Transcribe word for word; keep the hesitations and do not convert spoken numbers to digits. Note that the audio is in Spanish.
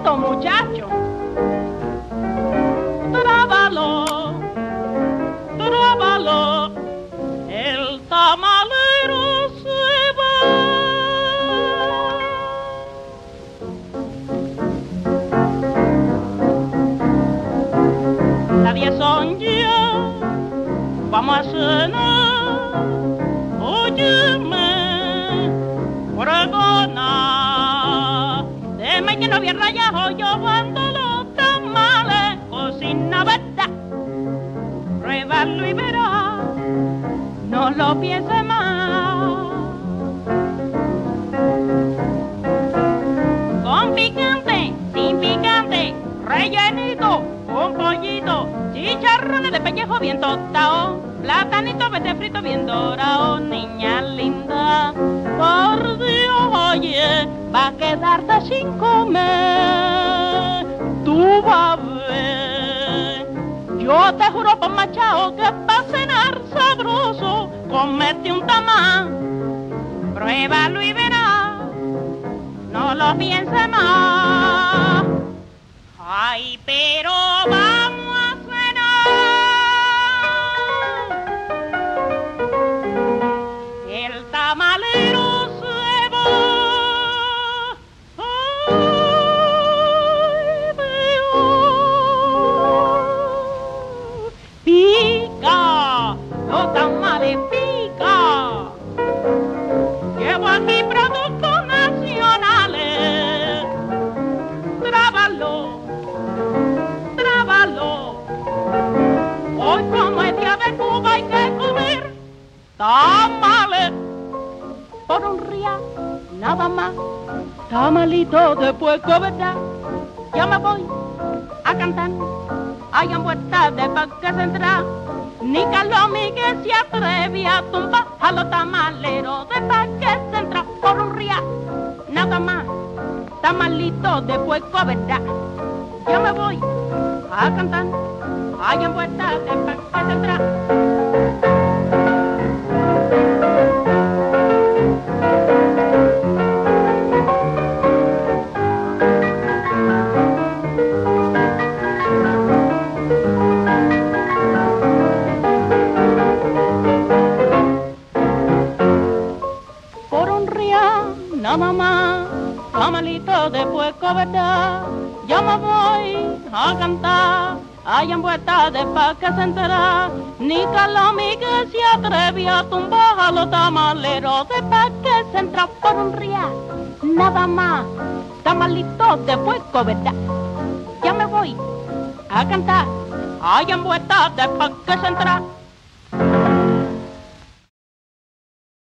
tamalito, muchacho. Trábalo, trábalo, el tamalero se va. Las diez son ya, vamos a cenar. Óyeme, pregona, deme que no bien rayado, yo vendo los tamales, cocina verdad, pruébalo y verás, no lo piense más. Con picante, sin picante, rellenito, con pollito, chicharrones de pellejo bien tostado, platanito vete frito bien dorado, niña linda, por Dios, oye, va a quedarte sin comer, tú vas a ver. Yo te juro por machao que para cenar sabroso, comete un tamal, pruébalo y verás, no lo pienses más. Ay, pero vamos a cenar, el tamalero se va. Ay, Dios, pica, los tamales pica. Llevo aquí productos nacionales, trábalo, trábalo. Hoy como es día de Cuba hay que comer tamales por un real, nada más. Tamalito de puerco, ¿verdad? Ya me voy a cantar. Hay en vuelta de Parque Central, ni Carlos Miguel se atreve a tumbar a los tamaleros de Parque Central por un real, nada más. Tamalito de puerco, ¿verdad? Ya me voy a cantar. Hay en vuelta de Parque Central. Por un real, nada más, tamalito de puerco, ¿verdad? Ya me voy a cantar. Hay en vuelta de Parque Central, ni Carlos Miguel se atreve a tumbar a los tamaleros de Parque Central por un real, nada más. Tamalito de puerco, ¿verdad? Ya me voy a cantar. Hay en vuelta de Parque Central.